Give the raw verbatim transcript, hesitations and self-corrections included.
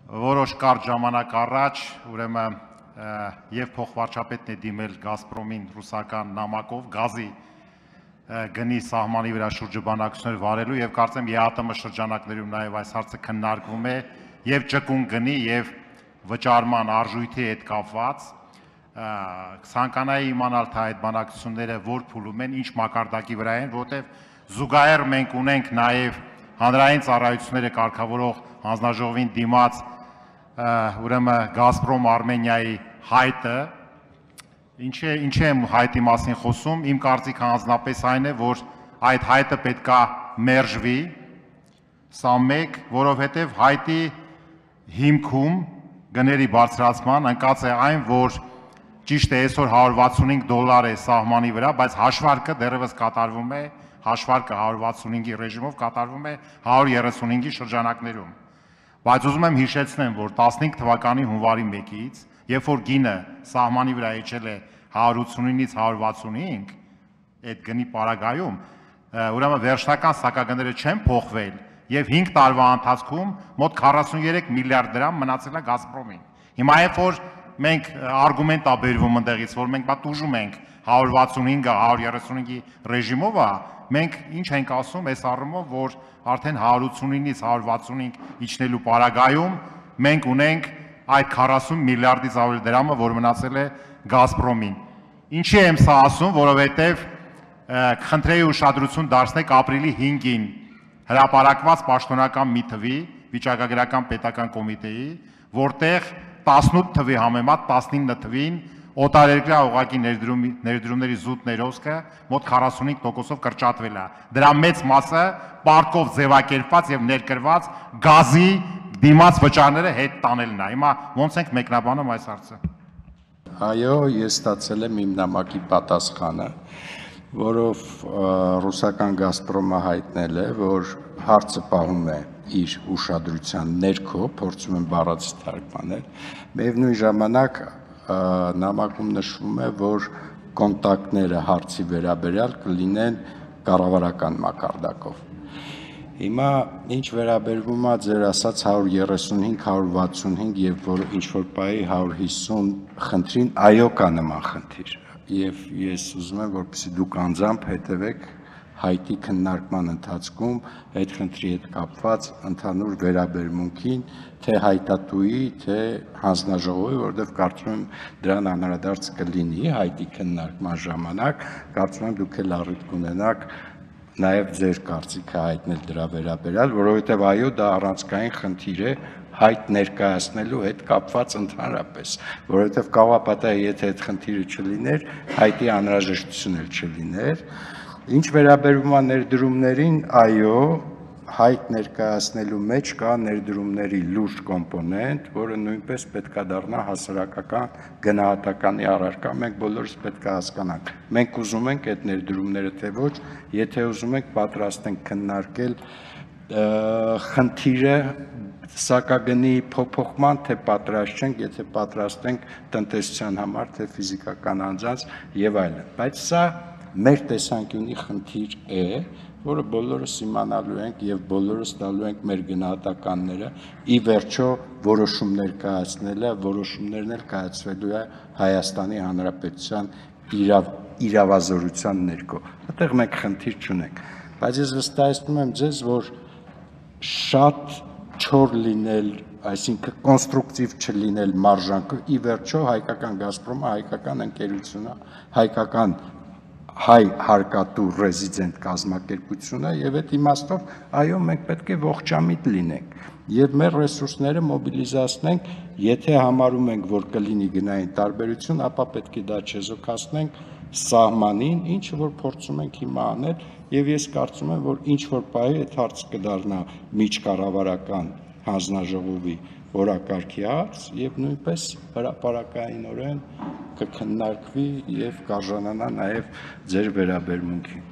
որոշ կարճ ժամանակ առաջ ուրեմն եւ փոխվարչապետն է դիմել Գազպրոմին ռուսական նամակով գազի գնի սահմանի վրա շուրջը բանակցություններ վարելու եւ կարծեմ ԵԱՏՄ շրջանակներում նաեւ այս հարցը քննարկվում է եւ ճկուն գնի եւ վճարման արժույթի հետ կապված ցանկանայի իմանալ թե այդ բանակցությունները որ փուլում են, ինչ մակարդակի վրա են, որտեղ զուգահեռ մենք ունենք նաեւ հանրային ծառայությունները կարգավորող հանձնաժողովին դիմաց ուրեմն Գազպրոմ Արմենիայի հայտը, ինչ է ինչ է հայտի մասին խոսում, իմ կարծիքը անձնապես այն է, որ այդ հայտը պետքա մերժվի, սա մեկ, որովհետև հայտի հիմքում գների բարձրացման ընկած է այն, որ ճիշտ է այսօր հարյուր վաթսունհինգ դոլար է սահմանի վրա, բայց հաշվարկը դեռևս կատարվում է, հաշվարկը հարյուր վաթսունհինգի ռեժիմով կատարվում է հարյուր երեսունհինգի շրջանակներում։ Բայց ուզում եմ հիշեցնեմ, որ տասնհինգ թվականի հունվարի մեկից, երբ որ գինը սահմանի վրա իջել է հարյուր ութսունինից հարյուր վաթսունհինգ, այդ գնի պարագայում, ուրեմն վերջնական սակագները չեն փոխվել եւ հինգ տարվա ընթացքում մոտ քառասուններեք միլիարդ դրամ մնացել է Գազպրոմին։ Հիմա երբ որ մենք արգումենտ ա բերվում ընդեղից, որ մենք բա տուժում ենք հարյուր վաթսունհինգը հարյուր երեսունհինգի ռեժիմով է, մենք ինչ ենք ասում այս առումով, որ արդեն հարյուր ութսունինից հարյուր վաթսունհինգ իջնելու պարագայում մենք ունենք այդ քառասուն միլիարդից ավելի դրամը, որ մնացել է Գազպրոմին։ Ինչի եմ սա ասում, որովհետև խնդրեի ուշադրություն դարձնեք ապրիլի հինգին հրապարակված պաշտոնական մի թվի վիճակագրական պետական կոմիտեի, որտեղ տասնութ թվի համեմատ տասնինը թվին օտարերկրյա ուղղակի ներդրումների զուտ ներոսքը մոտ քառասունհինգ տոկոսով կրճատվել է։ Դրա մեծ մասը պարտքով ձևակերպված եւ ներկրված գազի դիմաց վճարները հետ տանելն է։ Հիմա ո՞նց ենք մեկնաբանում այս հարցը։ Այո, ես ստացել եմ իմ նամակի պատասխանը, որով ռուսական Գազպրոմը հայտնել է, որ հարցը պահում է իր ուշադրության ներքո, փորձում են բառացի թարգմանել, միևնույն ժամանակ նամակում նշվում է, որ կոնտակտները հարցի վերաբերյալ կլինեն կառավարական մակարդակով։ Հիմա ինչ վերաբերվում է ձեր ասած հարյուր երեսունհինգ հարյուր վաթսունհինգ եւ որ ինչ որ բայ հարյուր հիսուն խնդրին, այո կա նման խնդիր եւ ես ուզում եմ որպեսզի դուք անձամբ հետեւեք հայտի քննարկման ընթացքում այդ խնդրի հետ կապված ընդհանուր վերաբերմունքին թե հայտատուի, թե հանձնաժողովի, որովհետև կարծում եմ դրան անդրադարձ կլինի հայտի քննարկման ժամանակ, կարծում եմ դուք էլ առիթ կունենաք նաև ձեր կարծիքը հայտնել դրա վերաբերյալ, որովհետև այո, դա առանցքային խնդիր է հայտ ներկայացնելու հետ կապված ընդհանրապես, որովհետև կարող է պատահի, եթե այդ խնդիրը չլիներ, հայտի անհրաժեշտություն էլ չլիներ։ Ինչ վերաբերում է ներդրումներին, այո, հայտ ներկայացնելու մեջ կա ներդրումների լուրջ կոմպոնենտ, որը նույնպես պետք է դառնա հասարակական գնահատականի առարկա, մենք բոլորս պետք է հասկանանք։ Մենք ուզում ենք այդ ներդրումները թե ոչ, եթե ուզում ենք պատրաստ ենք քննարկել խնդիրը սակագնի փոփոխման, թե պատրաստ չենք, եթե պատրաստ ենք տնտեսության համար, թե ֆիզիկական անձանց եւ այլն։ Բայց սա մեր տեսանկյունի խնդիր է, որը բոլորս իմանալու ենք եւ բոլորս տալու ենք մեր գնահատականները, ի վերջո որոշումներ կայացնելը, որոշումներն էլ կայացվելու է Հայաստանի Հանրապետության իրավ, իրավազորության ներքո։ Այդտեղ մենք խնդիր չունենք, բայց ես վստահեցնում եմ ձեզ, որ շատ չոր լինել, այսինքն կոնստրուկտիվ չլինել մարժանքը, ի վերջո հայկական Գազպրոմը հայկական ընկերություն է, հայկական հայ հարկատու ռեզիդենտ կազմակերպությունը եւ այդ իմաստով այո մենք պետք է ողջամիտ լինենք եւ մեր ռեսուրսները մոբիլիզացնենք, եթե համարում ենք, որ կլինի գնային տարբերություն, ապա պետք է դա չեզոքացնենք սահմանին, ինչը որ փորձում ենք հիմա անել եւ ես կարծում եմ, որ ինչ որ բայ այդ հարցը կդառնա միջկառավարական հանձնաժողովի օրակարգի հարց եւ նույնպես հրապարակայինորեն կքննարկվի եւ կարժանանա նաեւ ձեր վերաբերմունքին։